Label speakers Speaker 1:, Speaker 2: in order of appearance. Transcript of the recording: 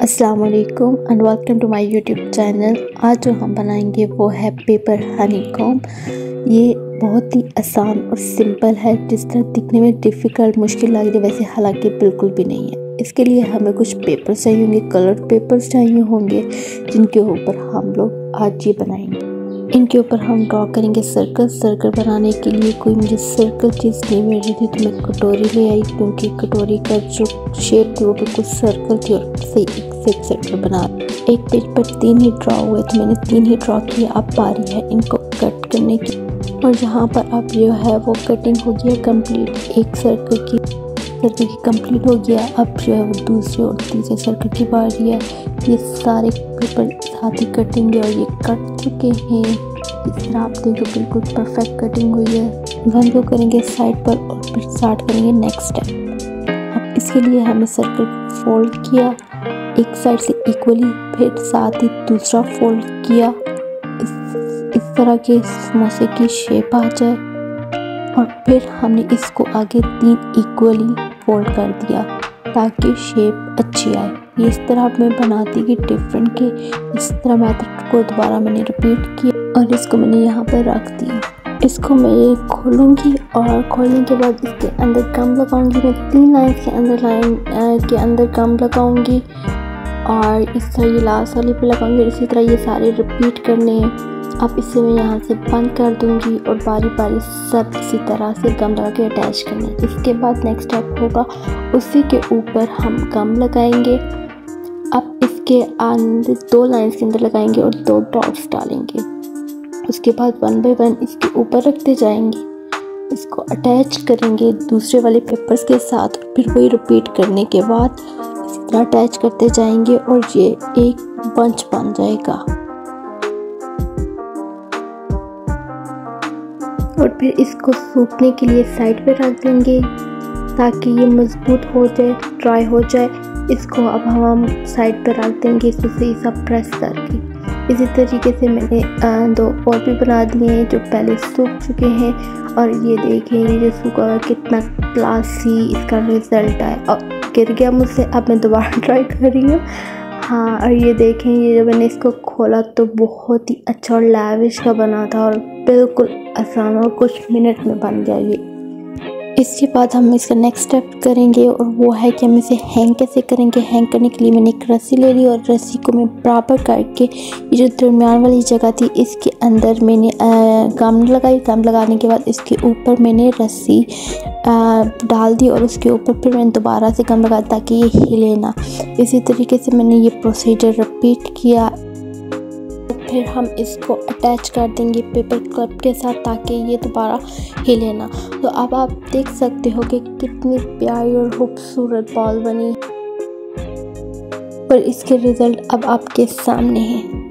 Speaker 1: अस्सलाम वालेकुम and welcome to my YouTube channel. आज जो हम बनाएंगे वो है पेपर हनीकॉम्ब। ये बहुत ही आसान और सिंपल है। जिस तरह दिखने में डिफ़िकल्ट मुश्किल लग रही है वैसे हालांकि बिल्कुल भी नहीं है। इसके लिए हमें कुछ पेपर्स चाहिए होंगे, कलर्ड पेपर्स चाहिए होंगे जिनके ऊपर हम लोग आज ये बनाएंगे। इनके ऊपर हम ड्रॉ करेंगे सर्कल बनाने के लिए कोई मुझे सर्कल चीज़ नहीं मिल रही थी तो मैं कटोरी ले आई, क्योंकि कटोरी का जो शेप थी वो बिल्कुल सर्कल थी और सही एक सर्कल बना। एक पेज पर 3 ही ड्रॉ हुए तो मैंने 3 ही ड्रॉ किए। अब बारी है इनको कट करने की, और जहाँ पर अब जो है वो कटिंग हो गया कंप्लीट। एक सर्कल की कंप्लीट हो गया। अब जो है वो दूसरे और तीसरे सर्कल की बारी है। ये सारे पेपर साथ ही कटेंगे और ये कट चुके हैं। इस तरह आप देखो बिल्कुल परफेक्ट कटिंग हुई है। वन को करेंगे साइड पर और फिर स्टार्ट करेंगे नेक्स्ट स्टेप। अब इसके लिए हमें सर्कल फोल्ड किया एक साइड से इक्वली, फिर साथ ही दूसरा फोल्ड किया इस तरह के समोसे की शेप आ जाए, और फिर हमने इसको आगे 3 इक्वली फोल्ड कर दिया ताकि शेप अच्छी आए। ये इस तरह मैं बनाती कि डिफरेंट के इस तरह मेथड को दोबारा मैंने रिपीट किया और इसको मैंने यहाँ पर रख दिया। इसको मैं ये खोलूँगी और खोलने के बाद इसके अंदर गम लगाऊंगी। मैं 3 लाइन्स के अंदर गम लगाऊंगी और इस तरह ये लास्ट वाली पे लगाऊंगी। इसी तरह ये सारे रिपीट करने हैं। अब इसे मैं यहाँ से बंद कर दूंगी और बारी बारी सब इसी तरह से गम लगा के अटैच करना है। इसके बाद नेक्स्ट स्टेप होगा उसी के ऊपर हम गम लगाएंगे। अब इसके अंदर 2 लाइन्स के अंदर लगाएंगे और 2 डॉट्स डालेंगे। उसके बाद 1 बाय 1 इसके ऊपर रखते जाएंगे, इसको अटैच करेंगे दूसरे वाले पेपर्स के साथ। फिर वही रिपीट करने के बाद इसी तरह अटैच करते जाएंगे और ये एक बंच बन जाएगा। और फिर इसको सूखने के लिए साइड पे रख देंगे ताकि ये मजबूत हो जाए, ड्राई हो जाए। इसको अब हम साइड पे रख देंगे, इसको सही सा प्रेस करके। इसी तरीके से मैंने 2 और भी बना दिए हैं जो पहले सूख चुके हैं। और ये देखें ये जो सूखा हुआ कितना क्लासी इसका रिजल्ट है। और गिर गया मुझसे, अब मैं दोबारा ट्राई कर रही हूँ। हाँ, और ये देखें ये जब मैंने इसको खोला तो बहुत ही अच्छा और लैविश का बना था और बिल्कुल आसान और कुछ मिनट में बन गया ये। इसके बाद हम इसका नेक्स्ट स्टेप करेंगे और वो है कि हम इसे हैंग कैसे करेंगे। हैंग करने के लिए मैंने एक रस्सी ले ली और रस्सी को मैं बराबर करके ये जो दरमियान वाली जगह थी इसके अंदर मैंने गम लगाई। गम लगाने के बाद इसके ऊपर मैंने रस्सी डाल दी और उसके ऊपर फिर मैंने दोबारा से गम लगाया ताकि ये हिले ना। इसी तरीके से मैंने ये प्रोसीजर रिपीट किया। फिर हम इसको अटैच कर देंगे पेपर क्लिप के साथ ताकि ये दोबारा हिले ना। तो अब आप देख सकते हो कि कितनी प्यारी और खूबसूरत बॉल बनी और इसके रिज़ल्ट अब आपके सामने हैं।